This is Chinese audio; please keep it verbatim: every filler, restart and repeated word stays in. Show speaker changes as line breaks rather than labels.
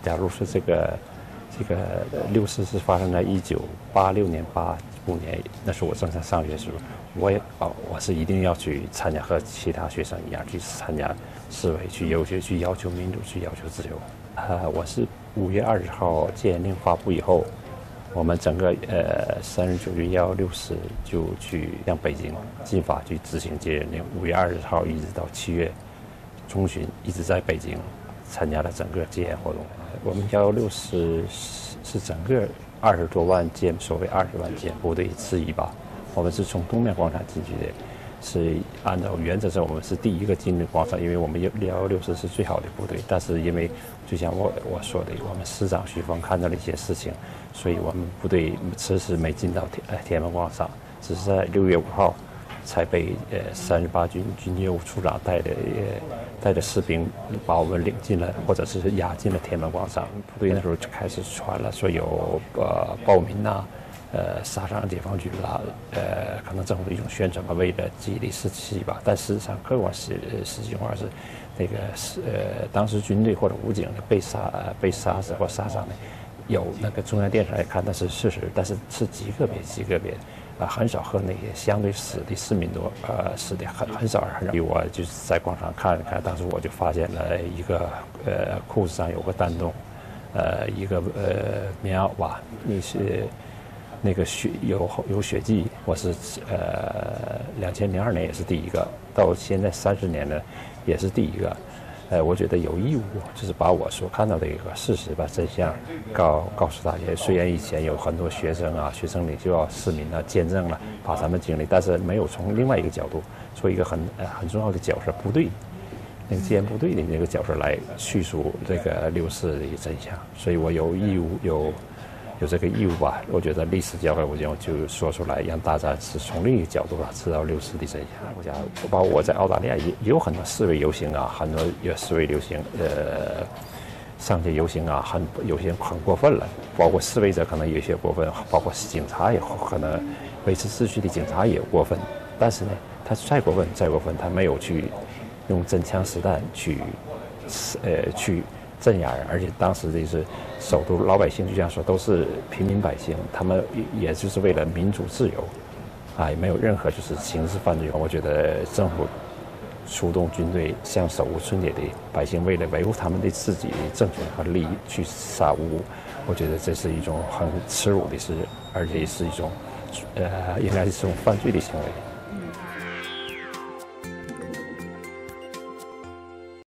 假如说这个这个六四是发生在一九八六年、八五年，那时候我正在上学的时候，我也哦，我是一定要去参加，和其他学生一样去参加示威，去游学，去要求民主，去要求自由。啊，我是五月二十号戒严令发布以后，我们整个呃三十九届幺六四就去向北京进发去执行戒严令。五月二十号一直到七月中旬，一直在北京参加了整个戒严活动。我们幺六四是整个二十多万件，所谓二十万件部队之一吧。我们是从东面广场进去的。是按照原则上，我们是第一个进入广场，因为我们幺六四是最好的部队。但是因为就像我我说的，我们师长徐峰看到了一些事情，所以我们部队迟迟没进到天天安门广场，只是在六月五号才被呃三十八军军业务处长带着呃带着士兵把我们领进了，或者是押进了天安门广场。部队那时候就开始传了，说有呃暴民呐、啊。呃，杀伤解放军啦，呃，可能政府的一种宣传吧，为了激励士气吧。但事实上，客观实实际情况是，那个是呃，当时军队或者武警的被杀、呃、被杀死或杀伤的，有那个中央电视来看那是事实，但是是极个别、极个别，啊、呃，很少和那些相对死的市民多，呃，死的很很少很少。我就是在广场看了看，当时我就发现了一个呃裤子上有个弹洞，呃，一个呃棉袄吧，那是。那个血有有血迹，我是呃两千零二年也是第一个，到现在三十年了，也是第一个。呃，我觉得有义务就是把我所看到的一个事实，把真相告告诉大家。虽然以前有很多学生啊、学生领袖啊、市民啊见证了，把他们经历，但是没有从另外一个角度，做一个很呃很重要的角色，部队那个戒严部队的那个角色来叙述这个六四的真相。所以我有义务有。有这个义务吧，我觉得历史教会我就就说出来，让大家是从另一个角度啊知道六四的真相。我想，包括我在澳大利亚也也有很多示威游行啊，很多有示威游行，呃，上街游行啊，很有些很过分了。包括示威者可能有些过分，包括警察也可能维持秩序的警察也过分。但是呢，他再过分再过分，他没有去用真枪实弹去，呃，去。镇压人，而且当时的是首都老百姓，就像说都是平民百姓，他们也就是为了民主自由，啊，也没有任何就是刑事犯罪。我觉得政府出动军队向手无寸铁的百姓，为了维护他们的自己的政权和利益去杀无辜，我觉得这是一种很耻辱的事，而且是一种呃，应该是一种犯罪的行为。